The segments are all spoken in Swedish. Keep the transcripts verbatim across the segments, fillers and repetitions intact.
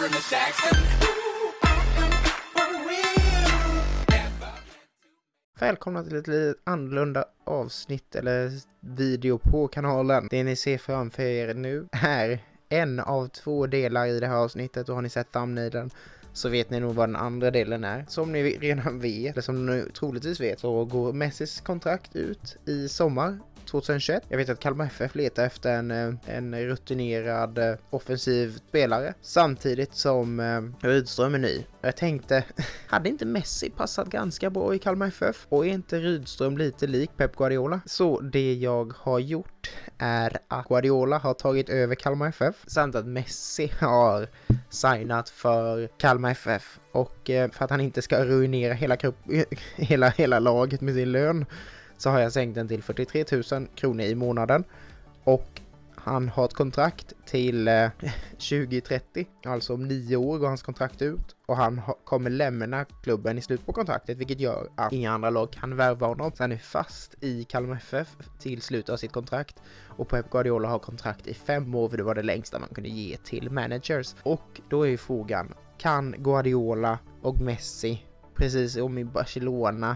Välkomna till ett lite annorlunda avsnitt eller video på kanalen. Det ni ser framför er nu är en av två delar i det här avsnittet, och har ni sett thumbnailen så vet ni nog vad den andra delen är. Som ni redan vet, eller som ni troligtvis vet, så går Messis kontrakt ut i sommar tjugohundratjugoett. Jag vet att Kalmar F F letar efter en, en rutinerad offensiv spelare samtidigt som eh, Rydström är ny. Jag tänkte, hade inte Messi passat ganska bra i Kalmar F F? Och är inte Rydström lite lik Pep Guardiola? Så det jag har gjort är att Guardiola har tagit över Kalmar F F samt att Messi har signat för Kalmar F F. Och eh, för att han inte ska ruinera hela, hela, hela laget med sin lön, så har jag sänkt den till fyrtiotre tusen kronor i månaden. Och han har ett kontrakt till eh, tjugo trettio. Alltså om nio år går hans kontrakt ut. Och han ha, kommer lämna klubben i slut på kontraktet. Vilket gör att inga andra lag kan värva honom. Så han är fast i Kalmar F F till slutet av sitt kontrakt. Och Pep Guardiola har kontrakt i fem år. För det var det längsta man kunde ge till managers. Och då är ju frågan, kan Guardiola och Messi, precis som i Barcelona,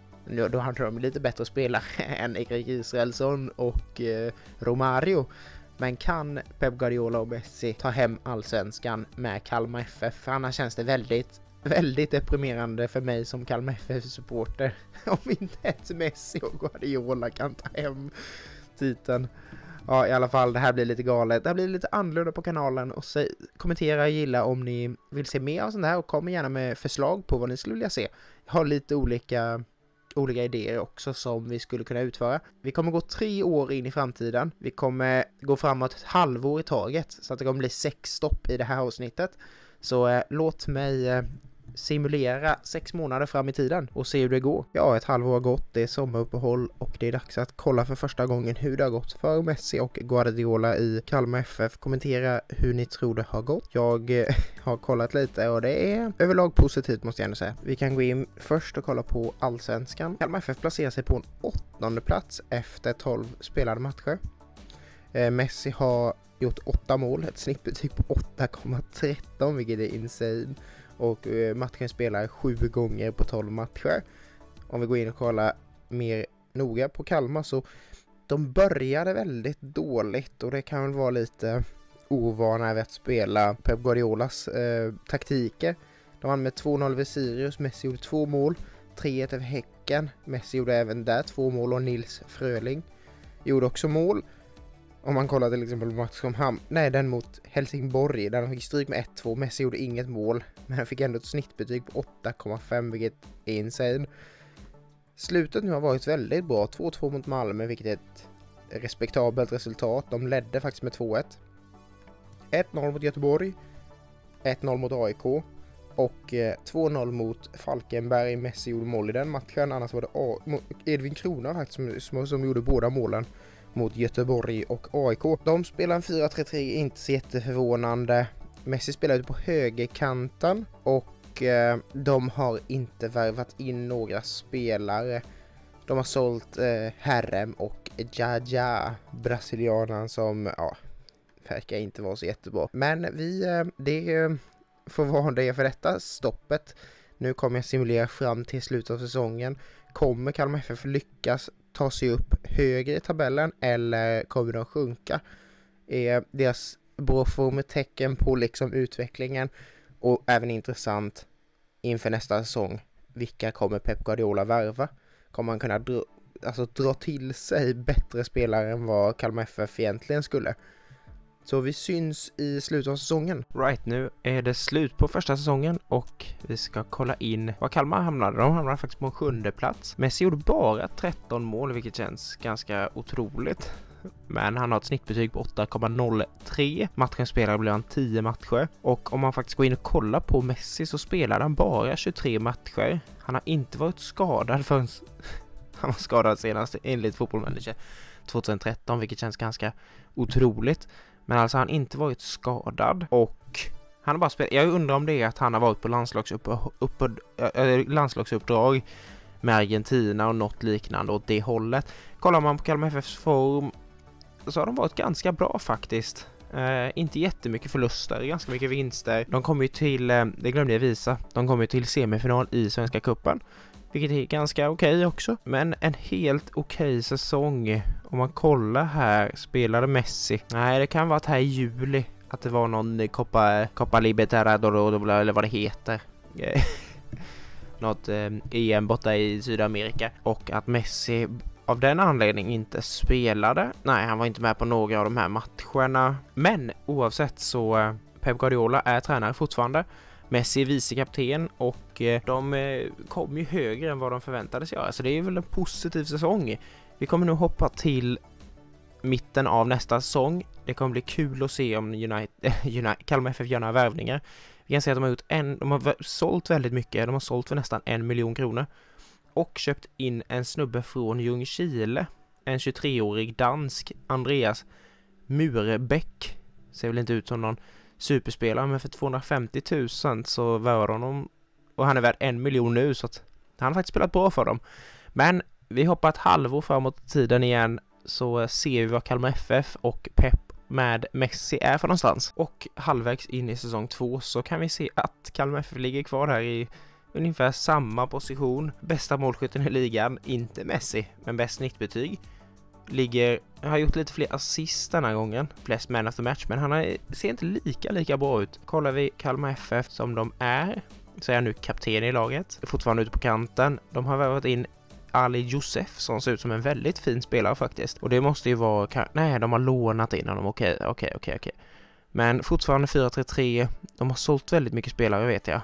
då hade de lite bättre spelare än Erik Israelsson och eh, Romario. Men kan Pep Guardiola och Messi ta hem allsvenskan med Kalmar F F? För annars känns det väldigt, väldigt deprimerande för mig som Kalmar F F-supporter om inte ett Messi och Guardiola kan ta hem titeln. Ja, i alla fall, det här blir lite galet. Det här blir lite annorlunda på kanalen. Och så kommentera och gilla om ni vill se mer av sånt här. Och kom gärna med förslag på vad ni skulle vilja se. Jag har lite olika... olika idéer också som vi skulle kunna utföra. Vi kommer gå tre år in i framtiden. Vi kommer gå framåt ett halvår i taget. Så att det kommer bli sex stopp i det här avsnittet. Så eh, låt mig eh, simulera sex månader fram i tiden och se hur det går. Ja, ett halvår har gått. Det är sommaruppehåll och det är dags att kolla för första gången hur det har gått för Messi och Guardiola i Kalmar F F. Kommentera hur ni tror det har gått. Jag eh, har kollat lite och det är överlag positivt, måste jag ändå säga. Vi kan gå in först och kolla på allsvenskan. Kalmar F F placerar sig på en åttonde plats efter tolv spelade matcher. Eh, Messi har gjort åtta mål, ett snittbetyg på åtta komma tretton, vilket är insane. Och eh, matchen spelar sju gånger på tolv matcher. Om vi går in och kollar mer noga på Kalmar, så de började väldigt dåligt. Och det kan väl vara lite ovana över att spela Pep Guardiolas eh, taktiker. De vann med två noll över Sirius. Messi gjorde två mål. tre ett över Häcken. Messi gjorde även där två mål, och Nils Fröling gjorde också mål. Om man kollar till exempel match som ham- nej, den mot Helsingborg, där de fick stryk med ett två. Messi gjorde inget mål, men han fick ändå ett snittbetyg på åtta komma fem, vilket är insane. Slutet nu har varit väldigt bra. två två mot Malmö, vilket är ett respektabelt resultat. De ledde faktiskt med två ett. ett noll mot Göteborg, ett noll mot A I K och eh, två noll mot Falkenberg. Messi gjorde mål i den matchen. Annars var det A- Edvin Krona faktiskt som, som, som gjorde båda målen mot Göteborg och A I K. De spelar en fyra tre tre, inte så jätteförvånande. Messi spelar ute på högerkanten och eh, de har inte värvat in några spelare. De har sålt eh, Herrem och Jaja, brasilianen, som ja, verkar inte vara så jättebra. Men vi, eh, det eh, får vara det för detta stoppet. Nu kommer jag simulera fram till slutet av säsongen. Kommer Kalmar F F lyckas ta sig upp högre i tabellen, eller kommer de sjunka? Är deras bråform ett tecken på liksom utvecklingen? Och även intressant inför nästa säsong, vilka kommer Pep Guardiola värva? Kommer man kunna dra, alltså, dra till sig bättre spelare än vad Kalmar F F egentligen skulle? Så vi syns i slutet av säsongen. Right, nu är det slut på första säsongen och vi ska kolla in vad Kalmar hamnade. De hamnade faktiskt på en sjunde plats. Messi gjorde bara tretton mål, vilket känns ganska otroligt. Men han har ett snittbetyg på åtta komma noll tre. Matchen spelare blir han tio matcher. Och om man faktiskt går in och kollar på Messi, så spelar han bara tjugotre matcher. Han har inte varit skadad förrän... han var skadad senast enligt Football Manager tjugohundratretton, vilket känns ganska otroligt. Men alltså han har inte varit skadad och han har bara spelat. Jag undrar om det är att han har varit på landslagsupp, upp, äh, landslagsuppdrag med Argentina och något liknande åt det hållet. Kollar man på Kalmar F F:s form, så har de varit ganska bra faktiskt. Uh, inte jättemycket förluster, ganska mycket vinster. De kommer ju till, uh, det glömde jag visa, de kommer ju till semifinal i Svenska cupen. Vilket är ganska okej okay också. Men en helt okej okay säsong. Om man kollar här, spelade Messi. Nej, det kan vara att här i juli. Att det var någon Copa, Copa Libertadores eller vad det heter. Något eh, E M borta i Sydamerika. Och att Messi av den anledningen inte spelade. Nej, han var inte med på några av de här matcherna. Men oavsett så eh, Pep Guardiola är tränare fortfarande. Messi är vicekapten och eh, de eh, kom ju högre än vad de förväntades göra. Så det är väl en positiv säsong. Vi kommer nu hoppa till mitten av nästa säsong. Det kommer bli kul att se om United, United, Kalmar F F gör några värvningar. Vi kan se att de har gjort en, de har sålt väldigt mycket. De har sålt för nästan en miljon kronor. Och köpt in en snubbe från Ljungskile. En tjugotre-årig dansk, Andreas Murebäck. Ser väl inte ut som någon superspelare, men för tvåhundrafemtio tusen så värvar honom. Och han är värd en miljon nu, så att han har faktiskt spelat bra för dem. Men vi hoppar ett halvår framåt i tiden igen, så ser vi vad Kalmar F F och Pep med Messi är för någonstans. Och halvvägs in i säsong två så kan vi se att Kalmar F F ligger kvar här i ungefär samma position. Bästa målskytten i ligan, inte Messi, men bäst snittbetyg. Ligger, har gjort lite fler assist den här gången, flest man of the match, men han är, ser inte lika lika bra ut. Kollar vi Kalmar F F som de är, så är han nu kapten i laget, fortfarande ute på kanten. De har värvat in Ali Josef som ser ut som en väldigt fin spelare faktiskt. Och det måste ju vara, nej, de har lånat in honom, okej, okej, okej, okej. Men fortfarande fyra tre tre, de har sålt väldigt mycket spelare vet jag.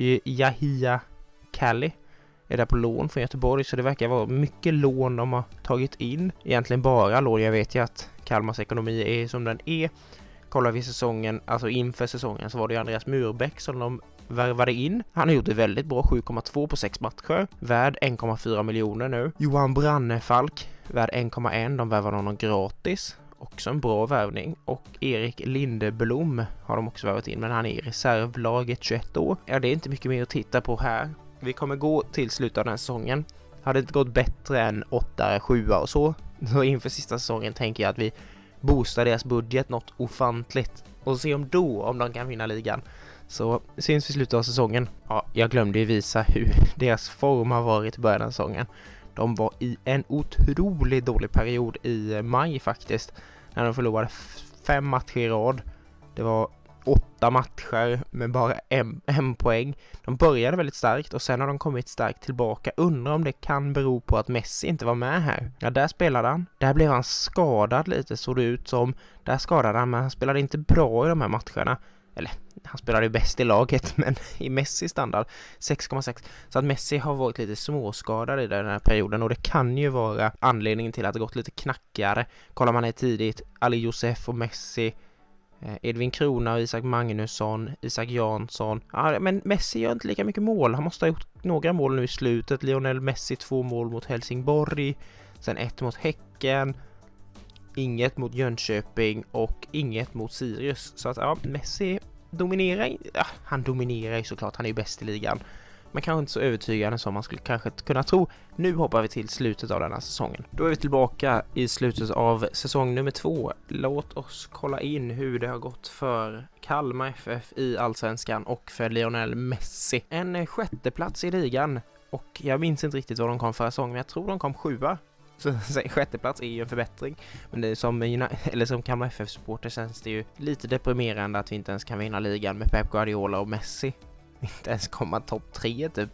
Yahia Kalli är där på lån från Göteborg, så det verkar vara mycket lån de har tagit in. Egentligen bara lån, jag vet ju att Kalmars ekonomi är som den är. Kollar vi säsongen, alltså inför säsongen, så var det ju Andreas Murebäck som de värvade in. Han har gjort det väldigt bra, sju komma två på sex matcher. Värd en komma fyra miljoner nu. Johan Brannefalk, värd en komma ett, de värvade honom gratis. Också en bra värvning. Och Erik Lindeblom har de också värvat in, men han är i reservlaget, tjugoett år. Ja, det är inte mycket mer att titta på här. Vi kommer gå till slutet av den här säsongen. Hade det inte gått bättre än åtta, sju och så. Så inför sista säsongen tänker jag att vi boostar deras budget något ofantligt. Och se om då, om de kan vinna ligan. Så syns vi slutet av säsongen. Ja, jag glömde ju visa hur deras form har varit i början av säsongen. De var i en otroligt dålig period i maj faktiskt. När de förlorade fem matcher i rad. Det var åtta matcher med bara en, en poäng. De började väldigt starkt och sen har de kommit starkt tillbaka. Undrar om det kan bero på att Messi inte var med här. Ja, där spelade han. Där blev han skadad lite, såg det ut som. Där skadade han, men han spelade inte bra i de här matcherna. Eller, han spelade ju bäst i laget, men i Messi standard sex komma sex. Så att Messi har varit lite småskadad i den här perioden, och det kan ju vara anledningen till att det gått lite knackigare. Kollar man här tidigt, Ali Josef och Messi, Edvin Krona och Isak Magnusson, Isak Jansson. Ja, men Messi gör inte lika mycket mål. Han måste ha gjort några mål nu i slutet. Lionel Messi två mål mot Helsingborg, sen ett mot Häcken, inget mot Jönköping och inget mot Sirius. Så att ja, Messi dominerar. Ja, han dominerar ju såklart. Han är ju bäst i ligan. Men kanske inte så övertygande som man skulle kanske kunna tro. Nu hoppar vi till slutet av den här säsongen. Då är vi tillbaka i slutet av säsong nummer två. Låt oss kolla in hur det har gått för Kalmar F F i Allsvenskan och för Lionel Messi. En sjätte plats i ligan. Och jag minns inte riktigt vad de kom förra säsongen, men jag tror de kom sjua. Så sjätte plats är ju en förbättring. Men det är som, eller som Kalmar F F-supporter känns det ju lite deprimerande att vi inte ens kan vinna ligan med Pep Guardiola och Messi. Inte ens komma topp tre typ.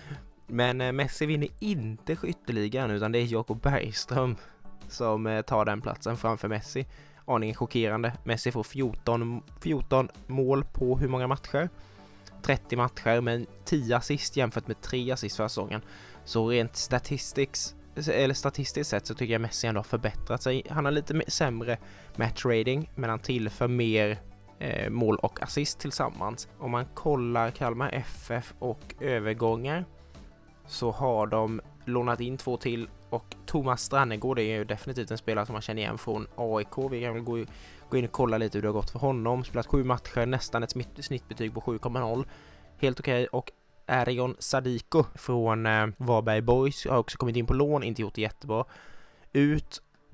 Men eh, Messi vinner inte skytteligan, utan det är Jakob Bergström som eh, tar den platsen framför Messi. Aningen chockerande. Messi får fjorton, fjorton mål på hur många matcher? trettio matcher, men tio assist jämfört med tre assist för säsongen. Så rent statistics eller statistiskt sett så tycker jag Messi ändå har förbättrat sig. Han har lite sämre match rating, men han tillför mer eh, mål och assist tillsammans. Om man kollar Kalmar F F och övergångar så har de lånat in två till, och Thomas Strannegård är ju definitivt en spelare som man känner igen från A I K. Vi kan väl gå, gå in och kolla lite hur det har gått för honom. Spelat sju matcher, nästan ett snittbetyg på sju komma noll. Helt okej. Okay. Och Erion Sadiko från eh, Varberg Boys har också kommit in på lån, inte gjort det jättebra. Ut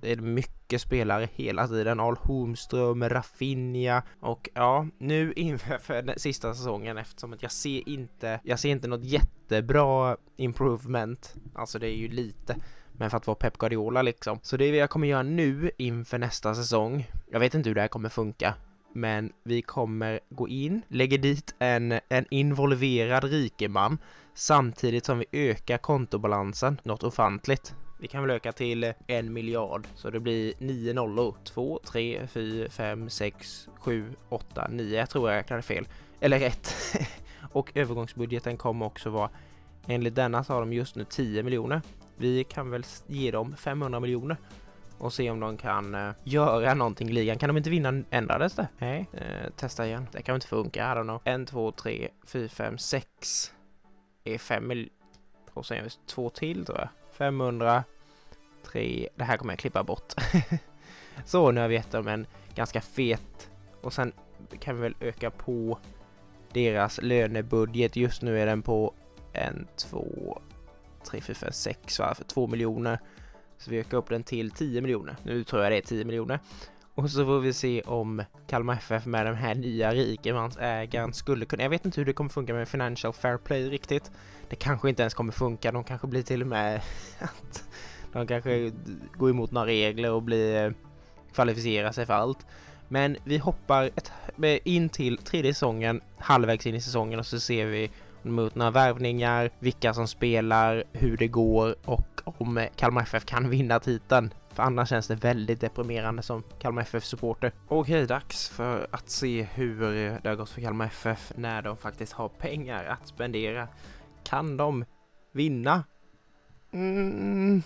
det är mycket spelare hela tiden. Al Holmström, Rafinha och ja, nu inför den sista säsongen eftersom att jag ser inte jag ser inte något jättebra improvement. Alltså det är ju lite, men för att vara Pep Guardiola liksom. Så det är vad jag kommer göra nu inför nästa säsong. Jag vet inte hur det här kommer funka. Men vi kommer gå in, lägger dit en, en involverad rikeman samtidigt som vi ökar kontobalansen något ofantligt. Vi kan väl öka till en miljard. Så det blir nio nollor. två, tre, fyra, fem, sex, sju, åtta, nio. Jag tror jag räknade fel. Eller rätt. Och övergångsbudgeten kommer också vara, enligt denna så har de just nu tio miljoner. Vi kan väl ge dem femhundra miljoner. Och se om de kan uh, göra någonting i ligan. Kan de inte vinna, ändrades det? Nej, uh, testa igen. Det kan inte funka, I don't know. ett, två, tre, fyra, fem, sex är fem miljoner. Och sen två till tror jag. femhundra, tre, det här kommer jag klippa bort. Så nu har vi gett dem en ganska fet. Och sen kan vi väl öka på deras lönebudget. Just nu är den på en, två, tre, fyra, fem, sex va? För två miljoner. Så vi ökar upp den till tio miljoner. Nu tror jag det är tio miljoner. Och så får vi se om Kalmar F F med den här nya rikemansägaren skulle kunna... Jag vet inte hur det kommer funka med Financial Fair Play riktigt. Det kanske inte ens kommer funka. De kanske blir till och med att de kanske går emot några regler och blir kvalificera sig för allt. Men vi hoppar ett, in till tredje säsongen, halvvägs in i säsongen, och så ser vi mot några värvningar, vilka som spelar, hur det går och om Kalmar F F kan vinna titeln. För annars känns det väldigt deprimerande som Kalmar F F-supporter. Okej, dags för att se hur det har gått för Kalmar F F när de faktiskt har pengar att spendera. Kan de vinna? Mm,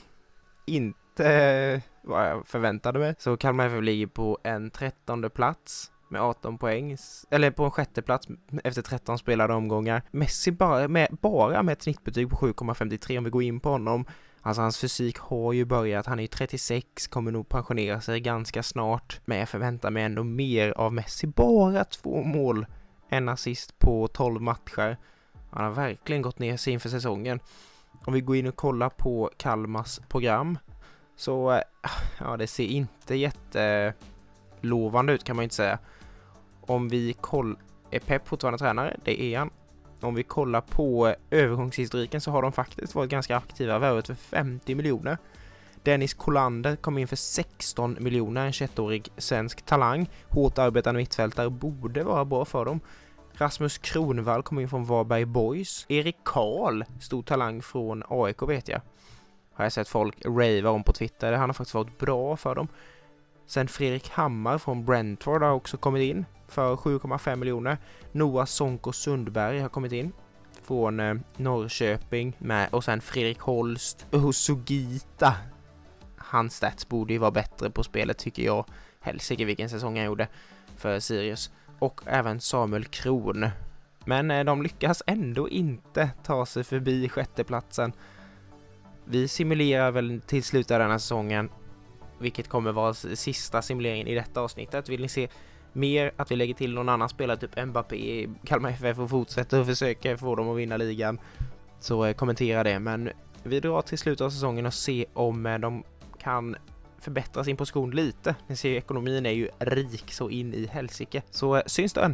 inte vad jag förväntade mig. Så Kalmar F F ligger på en trettonde plats med arton poäng, eller på en sjätte plats efter tretton spelade omgångar. Messi bara med, bara med ett snittbetyg på sju komma femtiotre om vi går in på honom. Alltså hans fysik har ju börjat, han är ju trettiosex, kommer nog pensionera sig ganska snart. Men jag förväntar mig ändå mer av Messi, bara två mål, en assist på tolv matcher. Han har verkligen gått ner sig inför säsongen. Om vi går in och kollar på Kalmars program så ja, det ser inte jättelovande ut kan man inte säga. Om vi kollar, är Pep fortfarande tränare? Det är han. Om vi kollar på övergångshistoriken så har de faktiskt varit ganska aktiva, värvat för femtio miljoner. Dennis Kolander kom in för sexton miljoner, en tjugoett-årig svensk talang. Hårt arbetande mittfältare, borde vara bra för dem. Rasmus Kronvall kom in från Varberg Boys. Erik Karl, stor talang från A I K vet jag. Har jag sett folk rava om på Twitter. Han har faktiskt varit bra för dem. Sen Fredrik Hammar från Brentford har också kommit in för sju komma fem miljoner. Noah Sonko Sundberg har kommit in från eh, Norrköping med, och sen Fredrik Holst och Sugita. Hans stats borde ju vara bättre på spelet tycker jag. Helsike vilken säsong han gjorde för Sirius. Och även Samuel Kron. Men eh, de lyckas ändå inte ta sig förbi sjätteplatsen. Vi simulerar väl till slutet av den här säsongen, vilket kommer vara sista simuleringen i detta avsnittet. Vill ni se mer att vi lägger till någon annan spelare, typ Mbappé i Kalmar F F, och fortsätter och försöker få dem att vinna ligan, så eh, kommentera det. Men vi drar till slutet av säsongen och se om eh, de kan förbättra sin position lite. Ni ser, ekonomin är ju rik så in i helsike. Så eh, syns det än.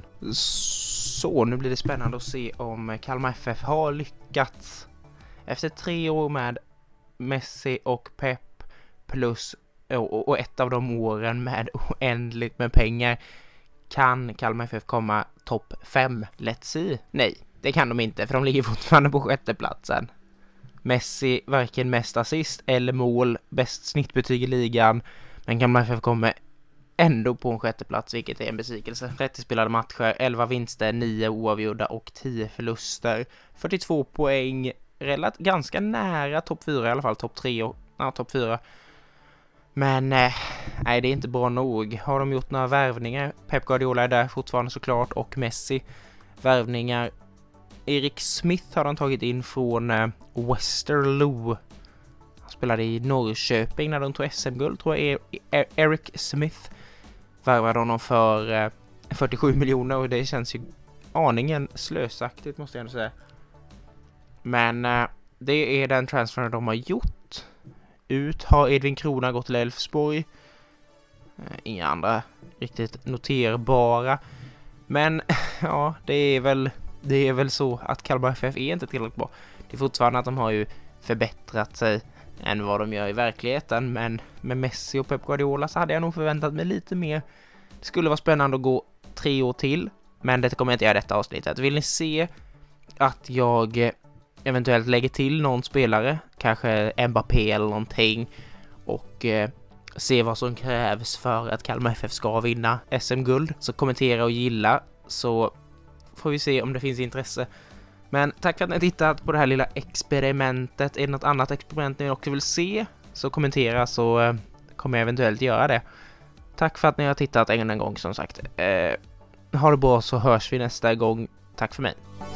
Så nu blir det spännande att se om Kalmar F F har lyckats efter tre år med Messi och Pep plus och, och ett av de åren med oändligt med pengar. Kan Kalmar F F komma topp fem? Let's see. Nej, det kan de inte, för de ligger fortfarande på sjätte platsen. Messi varken mest assist eller mål, bäst snittbetyg i ligan, men Kalmar F F kommer ändå på en sjätte plats, vilket är en besvikelse. trettio spelade matcher, elva vinster, nio oavgjorda och tio förluster. fyrtiotvå poäng, relativt ganska nära topp fyra i alla fall, topp tre och ja, topp fyra. Men eh, nej, det är inte bra nog. Har de gjort några värvningar? Pep Guardiola är där fortfarande såklart, och Messi. Värvningar. Erik Smith har de tagit in från eh, Westerlo. Han spelade i Norrköping när de tog S M-guld, tror jag. Er- Eric Smith värvade honom för eh, fyrtiosju miljoner, och det känns ju aningen slösaktigt måste jag ändå säga. Men eh, det är den transfern de har gjort. ut har Edvin Krona gått till Elfsborg. Inga andra riktigt noterbara. Men ja, det är väl det är väl så att Kalmar F F är inte tillräckligt bra. Det är fortfarande att de har ju förbättrat sig än vad de gör i verkligheten. Men med Messi och Pep Guardiola så hade jag nog förväntat mig lite mer. Det skulle vara spännande att gå tre år till. Men det kommer jag inte göra detta avsnittet. Vill ni se att jag eventuellt lägger till någon spelare, kanske Mbappé eller någonting, och eh, se vad som krävs för att Kalmar F F ska vinna S M-guld, så kommentera och gilla, så får vi se om det finns intresse. Men tack för att ni har tittat på det här lilla experimentet. Är det något annat experiment ni också vill se, så kommentera, så eh, kommer jag eventuellt göra det. Tack för att ni har tittat en gång som sagt. Eh, ha det bra, så hörs vi nästa gång. Tack för mig.